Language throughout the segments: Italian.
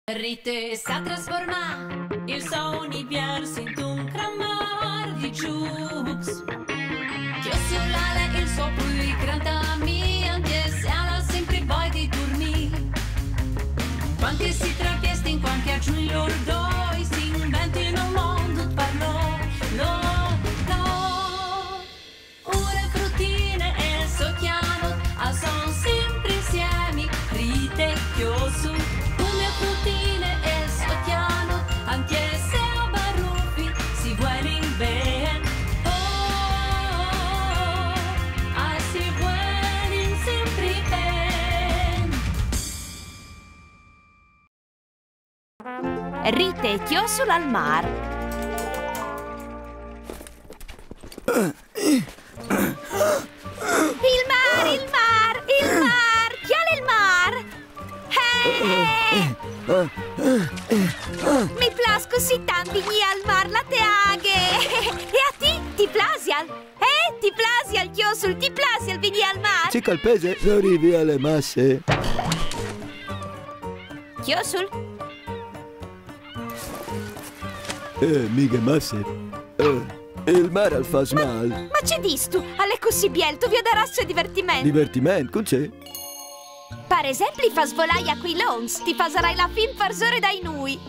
Rite sa trasformar il suo univers in un clamor di jukes. Chiosolale il suo più grande amico e se alla sempre poi di dormire. Quanti si travesti in qualche aggiungi loro due si inventino un mondo parlo. Ora fruttine e socchiano sono sempre insieme. Rite chiosu come fruttine e socchiano anche se a baruffi si vuole bene. Si vuole sempre bene. Rite e Chiosul al mar. Il mar, il mar, il mar! Chi è il mar? Mi plas così tanto venire al mar la teaghe. E a ti? Ti plasial? Ti plasial, Chiosul? Ti plasial venire al mar? Ci calpese, non arrivi alle masse. Chiosul? Mica masse. Il mare al fa mal. Ma c'è distu? Alle così biel, tu vi daras divertimento. Divertimento, con c'è? Per esempio, fa svolare a quei lons. Ti fasarai la fin farsore dai nui.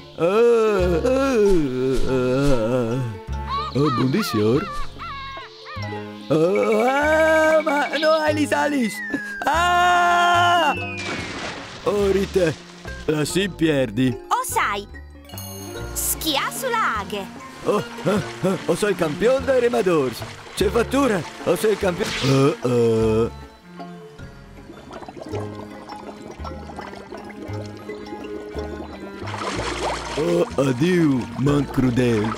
Buongiorno. Ma no, Alice. Rite, la si perdi. O sai, schia sulla aghe. O sei campione dei remadors. C'è fattura, o sei campione. Addio, man crudel.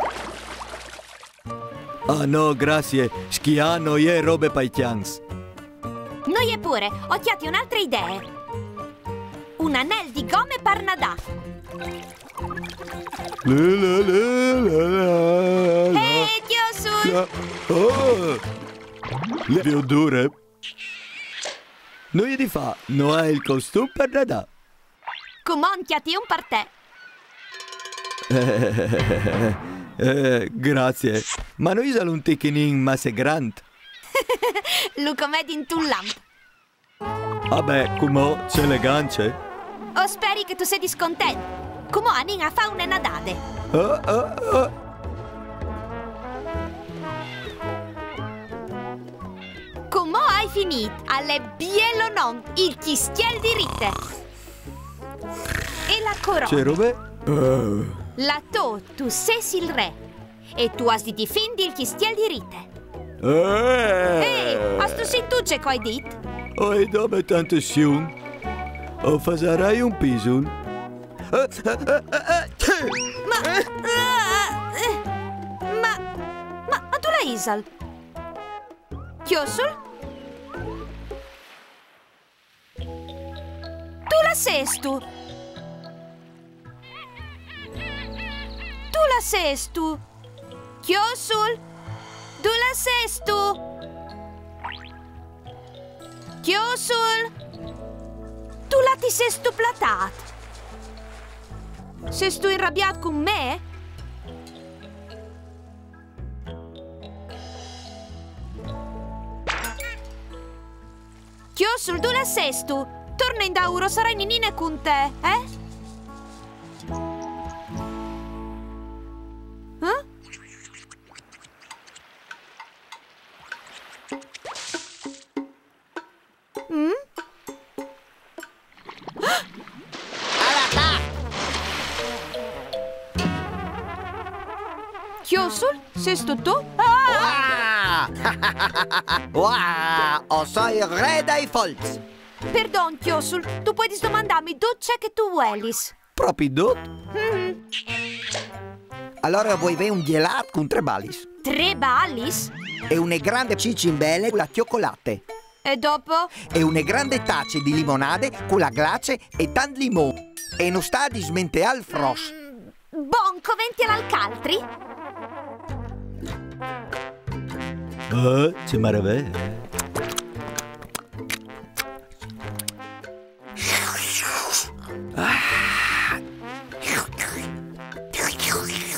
No, grazie. Schiano e robe paicchians. Noi pure, ho chiati un'altra idea. Un anel di gomme per nadà. Chiosul! Le odore. Noi di fa, no hai il costume per nadà. Comonchiati un per te. Grazie. Ma noi siamo un ticchinin ma se grande. Lo comedi in tu lamp. Vabbè, come c'è elegante. O speri che tu sei discontento. Come anin a fa una nadade. Come hai finito? Alle bielo non il chistiel di rite. E la corona. C'è robe? La tu sei il re. E tu has di difendi il chistiel di rite. Has tu sei tu c'è coi dit? Oi, dove tanto siun? O fasarai un pisul? Ma tu la Isal? Chiosul? Tu la sestu? Tu la sestu? Chiosul? Tu la sestu? Chiosul? Tu la ti sestu platat? Sei tu arrabbiato con me? Chiosul, tu la sei tu? Torna in Dauro, sarai ninine con te, eh? Chiosul, sei tu? O sei il re dei folz. Perdon, Chiosul, tu puoi domandarmi dove c'è che tu vuelis? Proprio dot? Allora vuoi avere un gelato con 3 balis? 3 balis? E una grande cicimbelle con la cioccolate. E dopo? E una grande tazza di limonade con la glace e tanto limone. E non sta di smenteare il frost. Bonco, venti all'alcaltri? C'è maraviglia.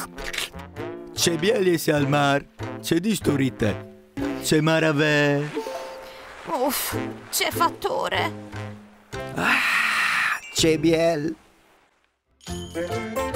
C'è bieliesi al mar, c'è di storite, c'è maravè. Uff, c'è fattore. C'è biel.